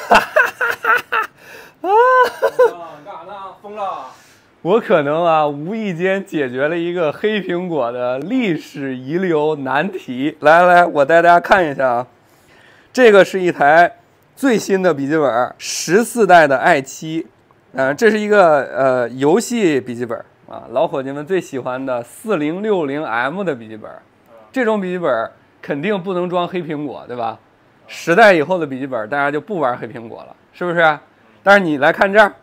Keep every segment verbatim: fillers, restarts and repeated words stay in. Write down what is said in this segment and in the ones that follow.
啊！干啥呢？疯了！ 我可能啊，无意间解决了一个黑苹果的历史遗留难题。来来，我带大家看一下啊，这个是一台最新的笔记本，十四代的 i 七，嗯、呃，这是一个呃游戏笔记本啊，老伙计们最喜欢的四零六零 M 的笔记本。这种笔记本肯定不能装黑苹果，对吧？十代以后的笔记本，大家就不玩黑苹果了，是不是？但是你来看这儿。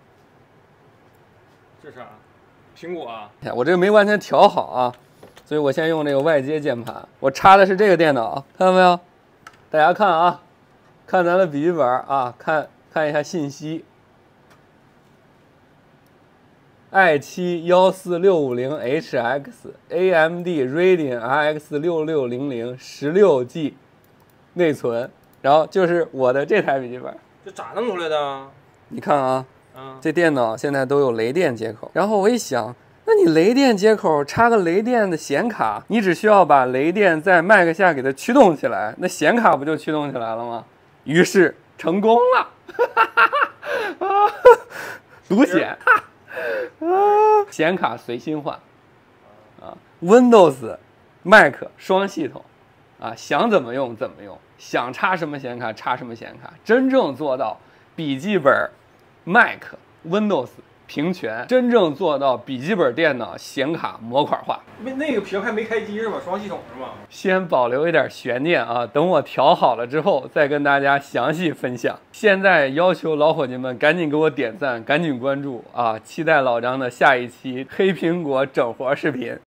这啥？苹果啊！ 我这个没完全调好啊，所以我先用这个外接键盘。我插的是这个电脑，看到没有？大家看啊，看咱的笔记本啊，看看一下信息。i 七 一四六五零 H X A M D Radeon R X 六六零零 十六 G 内存，然后就是我的这台笔记本。 这咋弄出来的？ 你看啊。 嗯， 这电脑现在都有雷电接口，然后我一想，那你雷电接口插个雷电的显卡，你只需要把雷电在 Mac 下给它驱动起来，那显卡不就驱动起来了吗？于是成功了，啊，独显，啊，显卡随心换，啊 ，Windows、Mac 双系统，啊，想怎么用怎么用，想插什么显卡插什么显卡，真正做到笔记本。Mac、Windows 平权，真正做到笔记本电脑显卡模块化。 那那个屏还没开机是吧？双系统是吗？ 先保留一点悬念啊，等我调好了之后再跟大家详细分享。现在要求老伙计们赶紧给我点赞，赶紧关注啊！期待老张的下一期黑苹果整活视频。